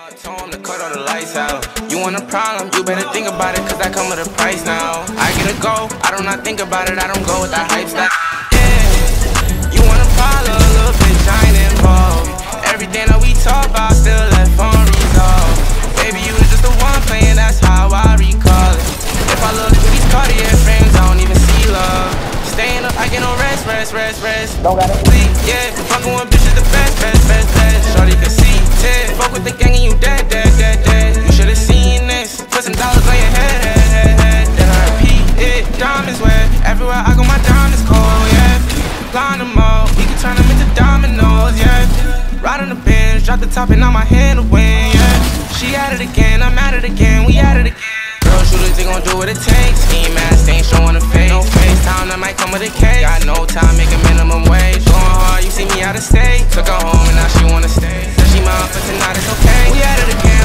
Told him to cut all the lights out. You want a problem, you better think about it, cause I come with a price now. I get a go, I do not think about it, I don't go with that hype style. Yeah, you want a problem, a little bitch, I ain't involved. Everything that we talk about still left unresolved. Baby, you was just the one playing, that's how I recall it. If I look through these Cartier frames, I don't even see love. Staying up, I get no rest. Don't got it. Sleep, yeah, fucking with bitches the best. Shorty can see, Ted. Fuck with the gang and you dead. You should've seen this. Put some dollars on your head. Then I repeat it. Diamonds wet. Everywhere I go, my diamonds cold, yeah. Blind them all, we can turn them into dominoes, yeah. Ride on the bench, drop the top and on my hand to win, yeah. She at it again, I'm at it again, we at it again. Girl shooters, they gon' do what it takes. Ski mask, they ain't showing a face. No FaceTime, that might come with a case. Got no time, make a minimum wage. Going hard, you see me out of state. Took her home and now she wanna stay. Said she mine for tonight, it's okay. We at it again.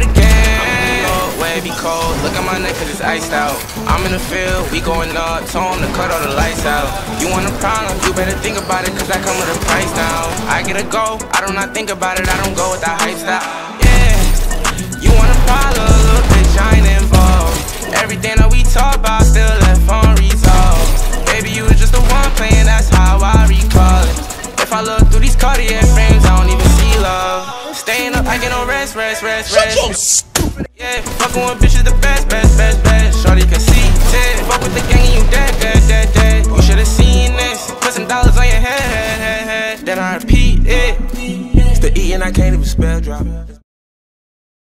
Wavy cold, look at my neck cause it's iced out. I'm in the field, we going up. Told him to cut all the lights out. You want a problem, you better think about it, cause I come with a price now. I get a go, I do not think about it, I don't go with that hype style. Yeah, you want a problem, a little bitch, I ain't involved. Everything that we talk about still left unresolved. Baby, you was just the one playing, that's how I recall it. If I look through these Cartier frames, I don't even see love. Staying up, I get no rest. Shut your stupid. Yeah, fucking with bitches the best.